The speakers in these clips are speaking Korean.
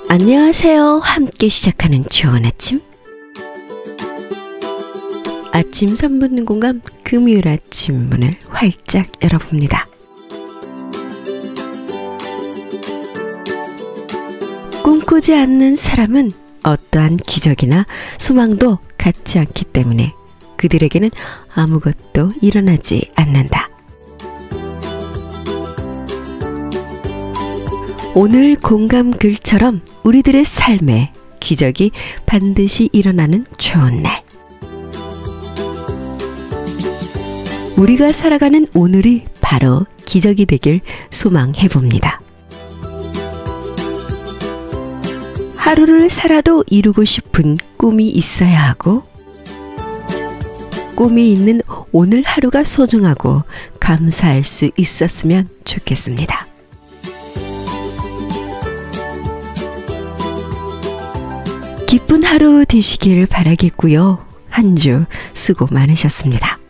안녕하세요. 함께 시작하는 좋은 아침. 아침 3분 공감 금요일 아침 문을 활짝 열어봅니다. 꿈꾸지 않는 사람은 어떠한 기적이나 소망도 갖지 않기 때문에 그들에게는 아무것도 일어나지 않는다. 오늘 공감 글처럼 우리들의 삶에 기적이 반드시 일어나는 좋은 날. 우리가 살아가는 오늘이 바로 기적이 되길 소망해봅니다. 하루를 살아도 이루고 싶은 꿈이 있어야 하고, 꿈이 있는 오늘 하루가 소중하고 감사할 수 있었으면 좋겠습니다. 기쁜 하루 되시길 바라겠고요. 한 주 수고 많으셨습니다.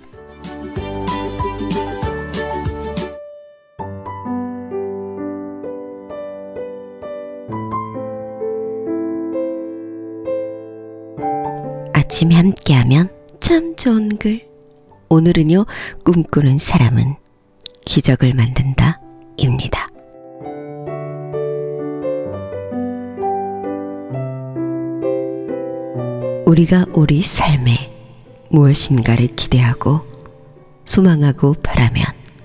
아침에 함께하면 참 좋은 글. 오늘은요, 꿈꾸는 사람은 기적을 만든다 입니다. 우리가 우리 삶에 무엇인가를 기대하고 소망하고 바라면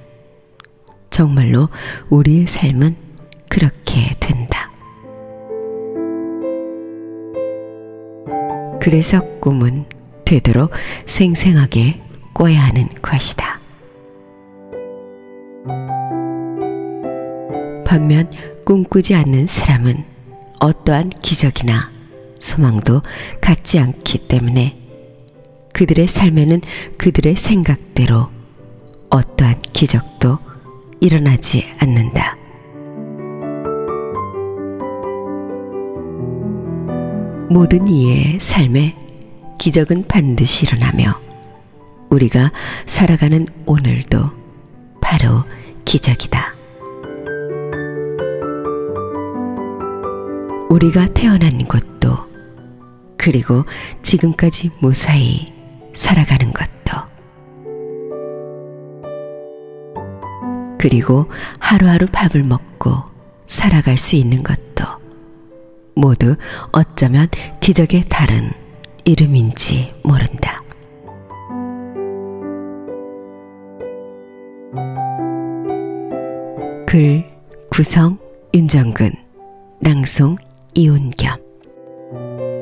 정말로 우리의 삶은 그렇게 된다. 그래서 꿈은 되도록 생생하게 꿔야 하는 것이다. 반면 꿈꾸지 않는 사람은 어떠한 기적이나 소망도 갖지 않기 때문에 그들의 삶에는 그들의 생각대로 어떠한 기적도 일어나지 않는다. 모든 이의 삶에 기적은 반드시 일어나며 우리가 살아가는 오늘도 바로 기적이다. 우리가 태어난 것도 그리고 지금까지 무사히 살아가는 것도 그리고 하루하루 밥을 먹고 살아갈 수 있는 것도 모두 어쩌면 기적의 다른 이름인지 모른다. 글 구성 윤정근, 낭송 이온겸.